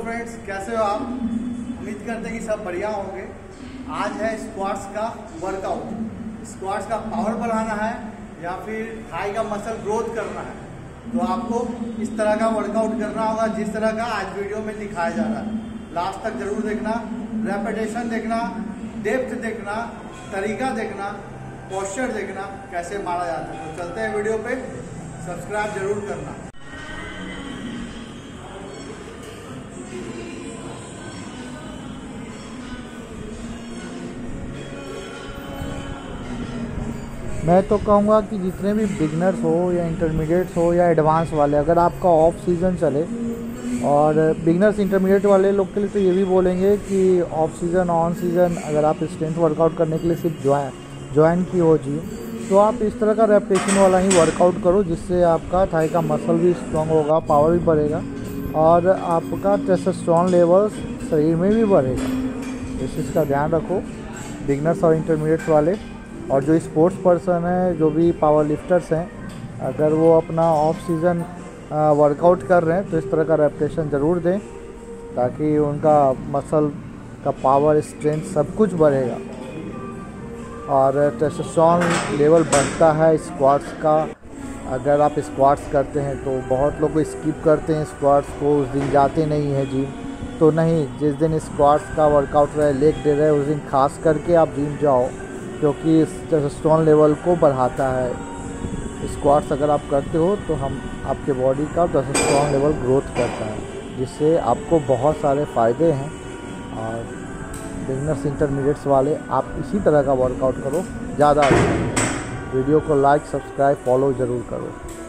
Friends, कैसे हो आप? उम्मीद करते हैं कि सब बढ़िया होंगे। आज है स्क्वाट्स का वर्कआउट। स्क्वाट्स का पावर बढ़ाना है या फिर थाई का मसल ग्रोथ करना है, तो आपको इस तरह का वर्कआउट करना होगा जिस तरह का आज वीडियो में दिखाया जा रहा है। लास्ट तक जरूर देखना, रेपिटेशन देखना, डेप्थ देखना, तरीका देखना, पोस्चर देखना, कैसे मारा जाता है। तो चलते हैं वीडियो पे, सब्सक्राइब जरूर करना। मैं तो कहूँगा कि जितने भी बिगनर्स हो या इंटरमीडिएट्स हो या एडवांस वाले, अगर आपका ऑफ सीज़न चले, और बिगनर्स इंटरमीडिएट वाले लोग के लिए तो ये भी बोलेंगे कि ऑफ सीज़न ऑन सीज़न अगर आप स्ट्रेंथ वर्कआउट करने के लिए सिर्फ ज्वाइन की हो जिम, तो आप इस तरह का रेपिटेशन वाला ही वर्कआउट करो, जिससे आपका थाई का मसल भी स्ट्रॉन्ग होगा, पावर भी बढ़ेगा और आपका टेस्टोस्टेरोन लेवल्स शरीर में भी बढ़ेगा। इस चीज़ का ध्यान रखो बिगनर्स और इंटरमीडिएट्स वाले। और जो स्पोर्ट्स पर्सन है, जो भी पावर लिफ्टर्स हैं, अगर वो अपना ऑफ सीज़न वर्कआउट कर रहे हैं तो इस तरह का रेपिटेशन ज़रूर दें, ताकि उनका मसल का पावर, स्ट्रेंथ सब कुछ बढ़ेगा और टेस्टोस्टेरोन लेवल बढ़ता है स्क्वाट्स का। अगर आप स्क्वाट्स करते हैं तो बहुत लोग स्किप करते हैं स्क्वाट्स को, उस दिन जाते नहीं हैं जिम। तो नहीं, जिस दिन स्क्वाट्स का वर्कआउट रहे, लेग डे रहे, उस दिन खास करके आप जिम जाओ, क्योंकि टेस्टोस्टेरोन लेवल को बढ़ाता है। स्क्वाट्स अगर आप करते हो तो हम आपके बॉडी का टेस्टोस्टेरोन लेवल ग्रोथ करता है, जिससे आपको बहुत सारे फ़ायदे हैं। और बिगनर्स इंटरमीडिएट्स वाले, आप इसी तरह का वर्कआउट करो, ज़्यादा अच्छा है। वीडियो को लाइक, सब्सक्राइब, फॉलो ज़रूर करो।